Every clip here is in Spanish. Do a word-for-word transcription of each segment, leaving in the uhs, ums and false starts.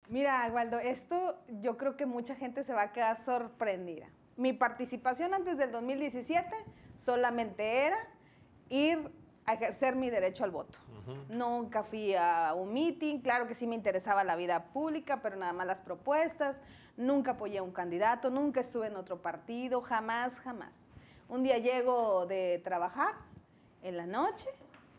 Mira, Waldo, esto yo creo que mucha gente se va a quedar sorprendida. Mi participación antes del dos mil diecisiete solamente era ir a ejercer mi derecho al voto. Uh-huh. Nunca fui a un meeting, claro que sí me interesaba la vida pública, pero nada más las propuestas. Nunca apoyé a un candidato, nunca estuve en otro partido, jamás, jamás. Un día llego de trabajar en la noche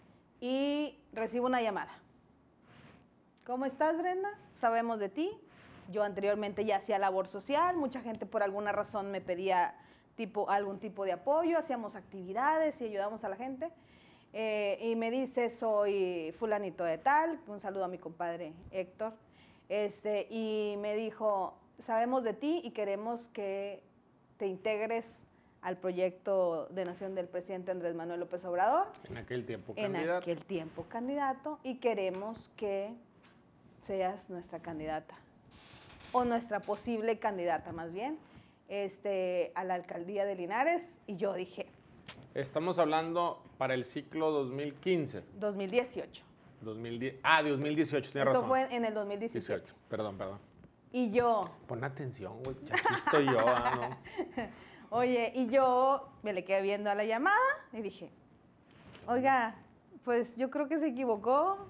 y recibo una llamada. ¿Cómo estás, Brenda? Sabemos de ti. Yo anteriormente ya hacía labor social, mucha gente por alguna razón me pedía tipo, algún tipo de apoyo, hacíamos actividades y ayudamos a la gente. Eh, y me dice, soy fulanito de tal, un saludo a mi compadre Héctor, este, y me dijo, sabemos de ti y queremos que te integres al proyecto de nación del presidente Andrés Manuel López Obrador. En aquel tiempo en candidato. En aquel tiempo candidato, y queremos que seas nuestra candidata, o nuestra posible candidata más bien, este, a la alcaldía de Linares. Y yo dije... Estamos hablando para el ciclo dos mil quince. dos mil dieciocho. dos mil diez, ah, dos mil dieciocho, tienes Eso razón. fue en el dos mil diecisiete. dieciocho, perdón, perdón. Y yo... Pon atención, güey, aquí estoy yo. Ah, ¿no? Oye, y yo me le quedé viendo a la llamada y dije, oiga, pues yo creo que se equivocó,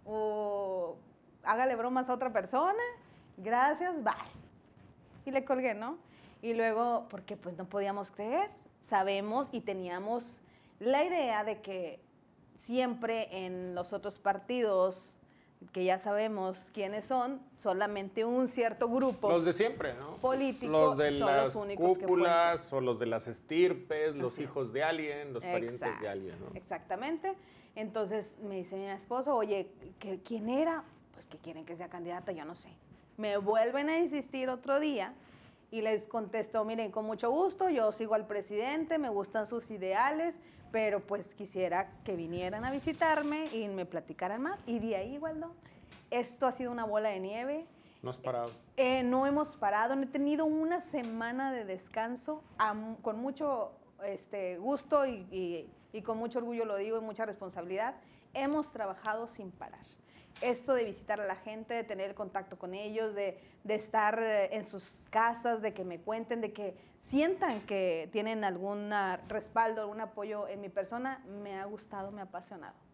o hágale bromas a otra persona, gracias, bye. Y le colgué, ¿no? Y luego, porque pues no podíamos creer, sabemos y teníamos la idea de que siempre en los otros partidos, que ya sabemos quiénes son, solamente un cierto grupo. Los de siempre, ¿no? Político, los de son las los únicos cúpulas, o los de las estirpes, Así los hijos es. de alguien, los Exacto, parientes de alguien, ¿no? Exactamente. Entonces me dice mi esposo, oye, ¿qué, ¿quién era? Pues que quieren que sea candidata, yo no sé. Me vuelven a insistir otro día y les contesto, miren, con mucho gusto, yo sigo al presidente, me gustan sus ideales, pero pues quisiera que vinieran a visitarme y me platicaran más. Y de ahí, Waldo, esto ha sido una bola de nieve. No has parado. Eh, no hemos parado, no he tenido una semana de descanso, a, con mucho este, gusto y, y, y con mucho orgullo lo digo y mucha responsabilidad. Hemos trabajado sin parar. Esto de visitar a la gente, de tener contacto con ellos, de, de estar en sus casas, de que me cuenten, de que sientan que tienen algún respaldo, algún apoyo en mi persona, me ha gustado, me ha apasionado.